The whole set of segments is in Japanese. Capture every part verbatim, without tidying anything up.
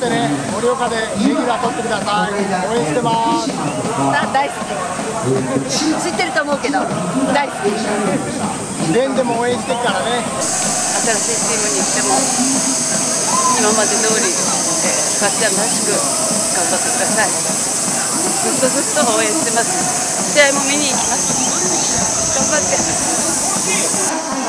ってね、盛岡でレギュラー取ってください。応援してます。 大好き。知ってると思うけど、大好き。 連でも応援してるからね。 新しいチームに行っても、今まで通り、えー、かっちゃんらしく頑張ってください。ずっとずっと応援してます。試合も見に行きます。頑張って。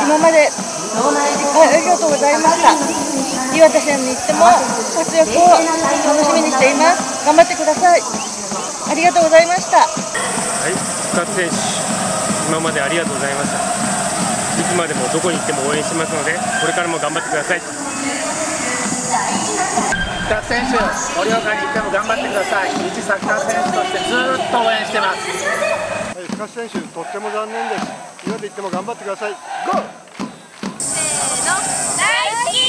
今までありがとうございました。岩手県に行っても活躍を楽しみにしています。頑張ってください。ありがとうございました。はい、深津選手、今までありがとうございました。いつまでもどこに行っても応援しますので、これからも頑張ってください。 深津選手、盛岡に行っても頑張ってください。一サッカー選手としてずっと応援してます。 はい、深津選手、とっても残念です。岩手行っても頑張ってください。ゴー！ せーの、大好き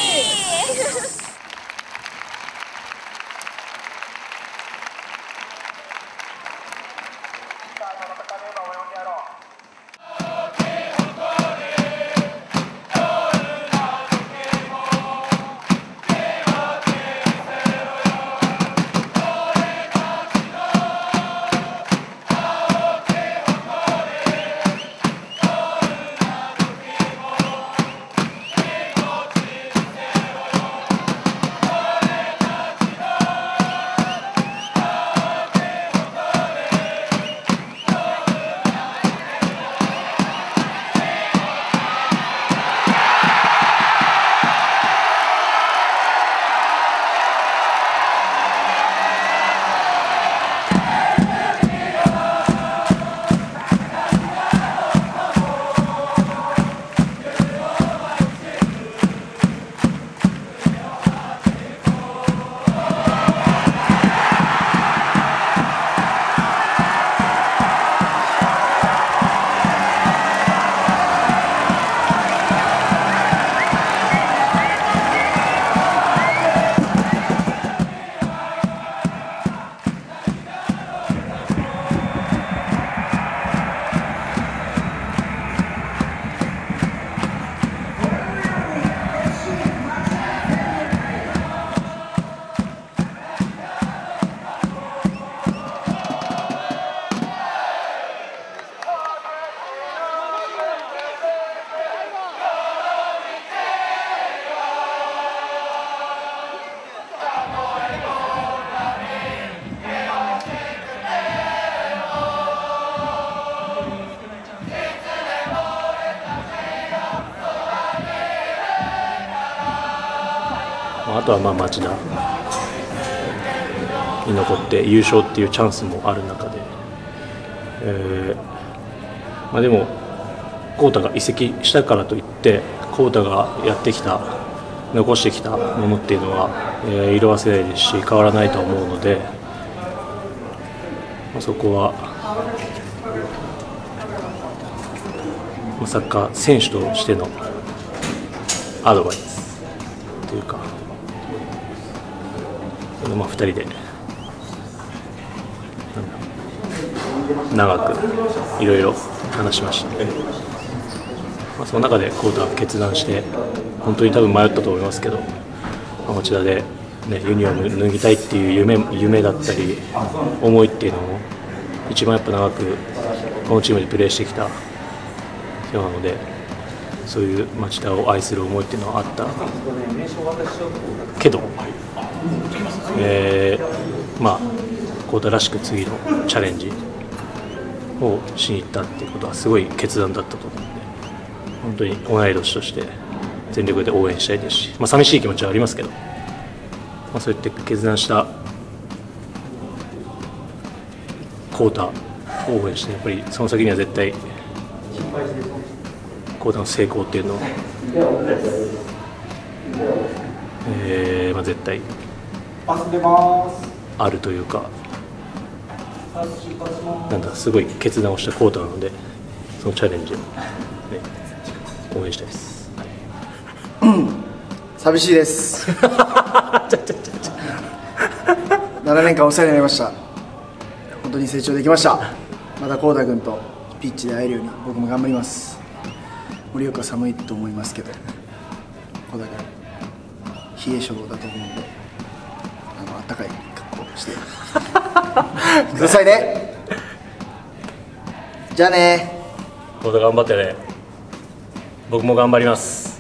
あとはまあ町田に残って優勝っていうチャンスもある中で、えーまあ、でも浩太が移籍したからといって浩太がやってきた残してきたものっていうのは、えー、色あせないですし変わらないと思うので、まあ、そこは、まあ、サッカー選手としてのアドバイスというか、まあ、ふたりで長くいろいろ話しました、まあ、その中で浩太は決断して本当に多分迷ったと思いますけど、まあ、町田で、ね、ユニフォーム脱ぎたいっていう夢、夢だったり思いっていうのも一番やっぱ長くこのチームでプレーしてきた人なので、そういう町田を愛する思いっていうのはあったけど、えー、まあ浩太らしく次のチャレンジをしに行ったっていうことはすごい決断だったと思うので、本当に同い年として全力で応援したいですし、まあ、寂しい気持ちはありますけど、まあ、そうやって決断した浩太を応援して、やっぱりその先には絶対浩太の成功っていうのは、えーまあ、絶対あるというか、なんだすごい決断をした浩太なので、そのチャレンジを、ね、応援したいです。 寂しいですななねんかんお世話になりました。本当に成長できました。また浩太君とピッチで会えるように僕も頑張ります。盛岡寒いと思いますけど、浩太君冷え性だと思うのであったかい格好してくださいね。じゃあね。 コータ頑張ってね。僕も頑張ります。